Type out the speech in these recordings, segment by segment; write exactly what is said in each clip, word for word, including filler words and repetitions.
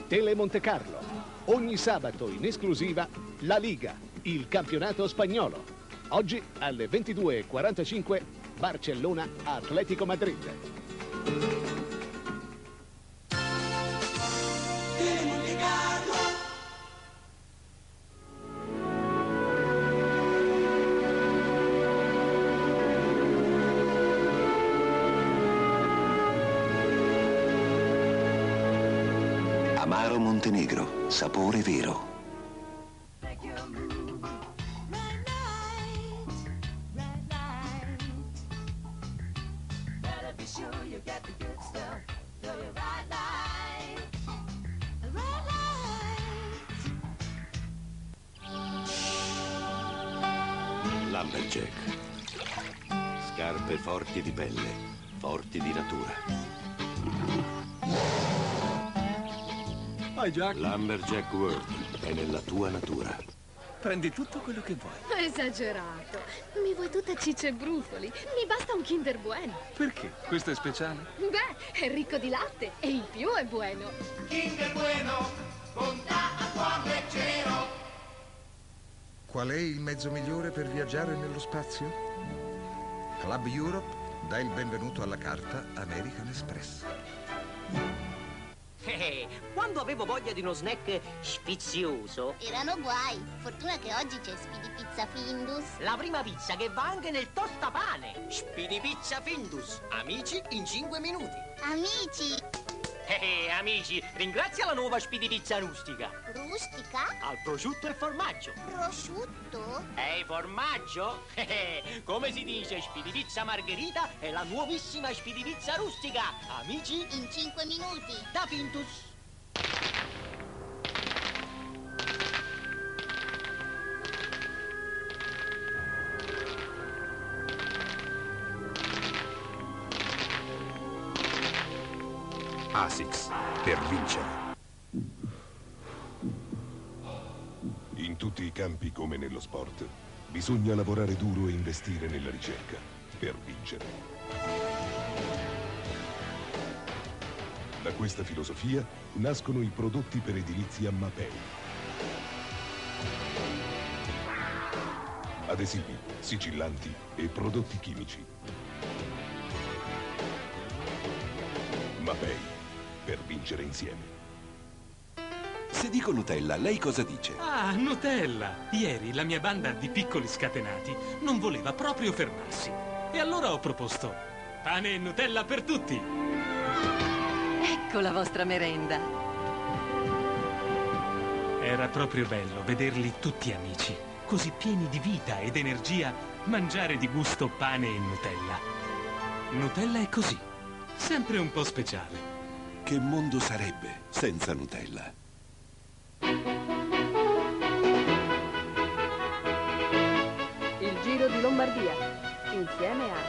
Tele Monte Carlo. Ogni sabato in esclusiva La Liga, il campionato spagnolo. Oggi alle ventidue e quarantacinque Barcellona Atletico Madrid. Tele Monte Carlo. Amaro Montenegro, sapore vero. Lumberjack. Scarpe forti di pelle, forti di natura. Hi, Jack. Lumberjack World è nella tua natura. Prendi tutto quello che vuoi. Esagerato. Mi vuoi tutta ciccia e brufoli? Mi basta un Kinder Bueno. Perché? Questo è speciale? Beh, è ricco di latte e in più è buono. Kinder Bueno, conta a cuor leggero. Qual è il mezzo migliore per viaggiare nello spazio? Club Europe dà il benvenuto alla carta American Express. Eh, quando avevo voglia di uno snack sfizioso... Erano guai. Fortuna che oggi c'è Speedy Pizza Findus. La prima pizza che va anche nel tostapane. Speedy Pizza Findus. Amici in cinque minuti. Amici. Eh, amici, ringrazia la nuova Speedy Pizza rustica. Rustica? Al prosciutto e formaggio. Prosciutto? Ehi, formaggio? Eh, come si dice, Speedy Pizza Margherita è la nuovissima Speedy Pizza rustica. Amici? In cinque minuti. Da Findus. ASICS, per vincere. In tutti i campi come nello sport, bisogna lavorare duro e investire nella ricerca per vincere. Da questa filosofia nascono i prodotti per edilizia Mapei. Adesivi, sigillanti e prodotti chimici. Mapei, per vincere insieme. Se dico Nutella, lei cosa dice? Ah, Nutella! Ieri la mia banda di piccoli scatenati non voleva proprio fermarsi. E allora ho proposto pane e Nutella per tutti! Ecco la vostra merenda. Era proprio bello vederli tutti amici, così pieni di vita ed energia, mangiare di gusto pane e Nutella. Nutella è così, sempre un po' speciale. Che mondo sarebbe senza Nutella? Il Giro di Lombardia, insieme a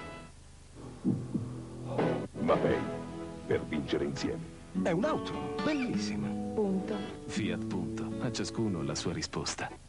Mapei, per vincere insieme. È un'auto bellissima. Punto. Fiat Punto. A ciascuno la sua risposta.